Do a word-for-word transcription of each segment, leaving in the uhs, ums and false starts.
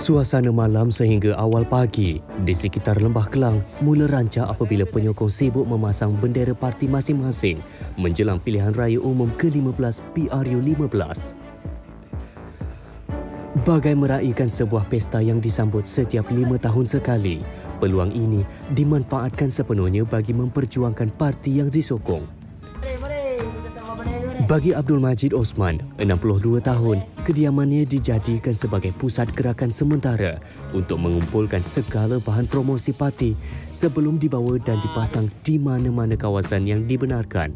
Suasana malam sehingga awal pagi di sekitar Lembah Kelang mula rancak apabila penyokong sibuk memasang bendera parti masing-masing menjelang pilihan raya umum ke lima belas P R U lima belas. Bagai meraihkan sebuah pesta yang disambut setiap lima tahun sekali, peluang ini dimanfaatkan sepenuhnya bagi memperjuangkan parti yang disokong. Bagi Abdul Majid Osman, enam puluh dua tahun, kediamannya dijadikan sebagai pusat gerakan sementara untuk mengumpulkan segala bahan promosi parti sebelum dibawa dan dipasang di mana-mana kawasan yang dibenarkan.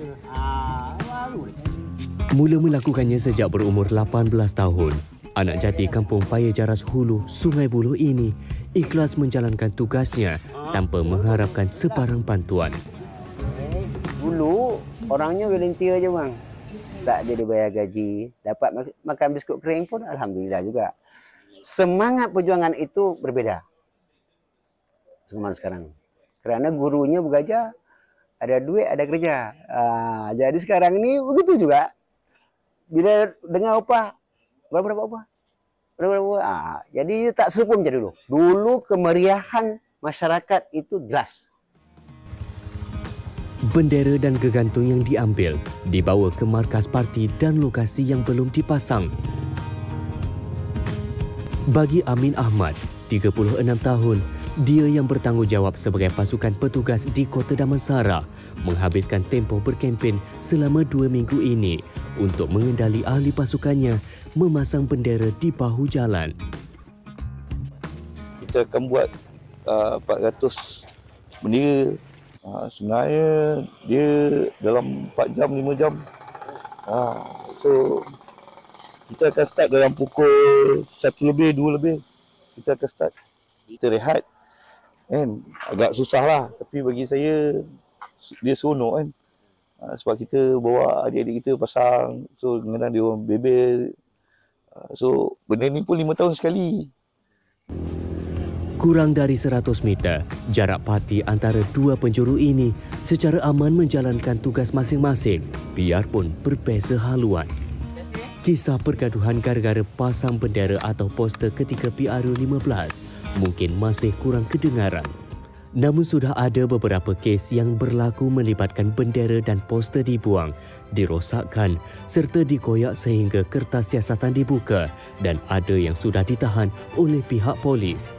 Mula melakukannya sejak berumur lapan belas tahun, anak jati kampung Paya Jaras Hulu, Sungai Buloh ini ikhlas menjalankan tugasnya tanpa mengharapkan sebarang bantuan. Dulu orangnya volunteer je bang. Tak ada dibayar gaji, dapat makan biskut kering pun alhamdulillah juga. Semangat perjuangan itu berbeza zaman sekarang. Kerana gurunya bekerja, ada duit, ada kerja. Aa, jadi sekarang ni begitu juga. Bila dengar upah, berapa upah? Berapa upah? Aa, jadi tak serupa macam dulu. Dulu kemeriahan masyarakat itu jelas. Bendera dan gegantung yang diambil dibawa ke markas parti dan lokasi yang belum dipasang. Bagi Amin Ahmad, tiga puluh enam tahun, dia yang bertanggungjawab sebagai pasukan petugas di Kota Damansara menghabiskan tempoh berkempen selama dua minggu ini untuk mengendali ahli pasukannya memasang bendera di bahu jalan. Kita akan buat uh, empat ratus bendera. Ha, sebenarnya dia dalam empat jam, lima jam. Ha, so, kita akan start dalam pukul satu lebih, dua lebih. Kita akan start. Kita rehat. Kan? Agak susah lah. Tapi bagi saya, dia seronok kan. Ha, sebab kita bawa adik-adik kita pasang. So, kadang-kadang dia orang bebel. Ha, so, benda ni pun lima tahun sekali. Kurang dari seratus meter, jarak parti antara dua penjuru ini secara aman menjalankan tugas masing-masing, biarpun berbeza haluan. Kisah pergaduhan gara-gara pasang bendera atau poster ketika P R U lima belas mungkin masih kurang kedengaran. Namun sudah ada beberapa kes yang berlaku melibatkan bendera dan poster dibuang, dirosakkan serta dikoyak sehingga kertas siasatan dibuka dan ada yang sudah ditahan oleh pihak polis.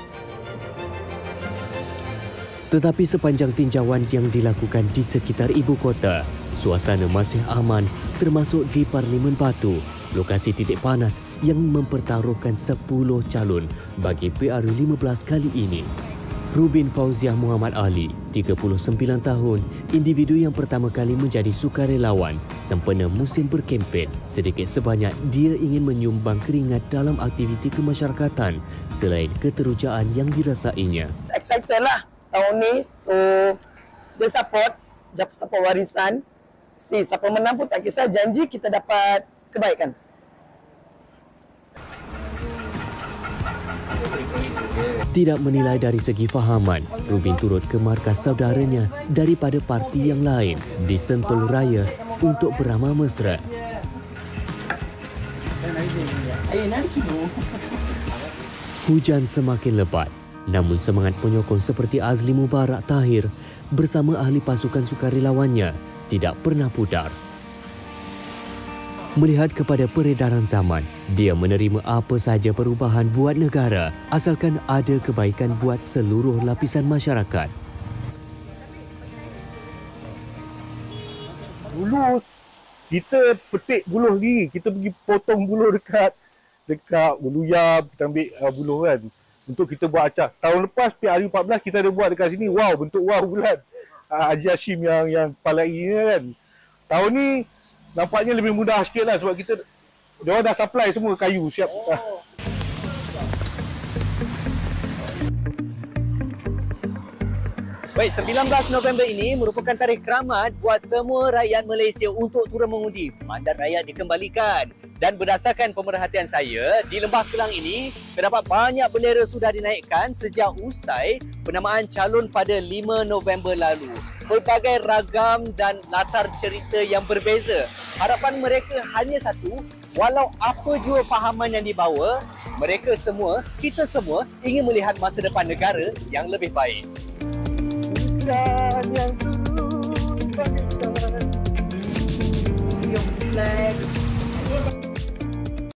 Tetapi sepanjang tinjauan yang dilakukan di sekitar ibu kota, suasana masih aman termasuk di Parlimen Batu, lokasi titik panas yang mempertaruhkan sepuluh calon bagi P R U lima belas kali ini. Rubin Fauziah Muhammad Ali, tiga puluh sembilan tahun, individu yang pertama kali menjadi sukarelawan sempena musim berkempen. Sedikit sebanyak dia ingin menyumbang keringat dalam aktiviti kemasyarakatan selain keterujaan yang dirasainya. Excited lah tahun ni, so dia support, dia support warisan. Si siapa menang pun tak kisah, janji kita dapat kebaikan. Tidak menilai dari segi fahaman, Rubin turut ke markas saudaranya daripada parti yang lain di Sentul Raya untuk beramal mesra. Hujan semakin lebat. Namun semangat penyokong seperti Azli Mubarak Tahir bersama ahli pasukan sukarelawannya tidak pernah pudar. Melihat kepada peredaran zaman, dia menerima apa sahaja perubahan buat negara asalkan ada kebaikan buat seluruh lapisan masyarakat. Dulu kita petik buluh ni, kita pergi potong buluh dekat dekat Buluyam, kita ambil uh, buluh kan. Untuk kita buat acar. Tahun lepas P R U empat belas kita ada buat dekat sini. Wow, bentuk wow bulan. Uh, Haji Hashim yang yang kepala ini kan. Tahun ni nampaknya lebih mudah sikit lah sebab kita dia dah supply semua kayu siap. Oh. Baik, sembilan belas November ini merupakan tarikh keramat buat semua rakyat Malaysia untuk turun mengundi. Mandat rakyat dikembalikan. Dan berdasarkan pemerhatian saya, di Lembah Kelang ini, terdapat banyak bendera sudah dinaikkan sejak usai penamaan calon pada lima November lalu. Pelbagai ragam dan latar cerita yang berbeza. Harapan mereka hanya satu, walau apa jua fahaman yang dibawa, Mereka semua, kita semua ingin melihat masa depan negara yang lebih baik. Hujan yang turun bagaikan your flag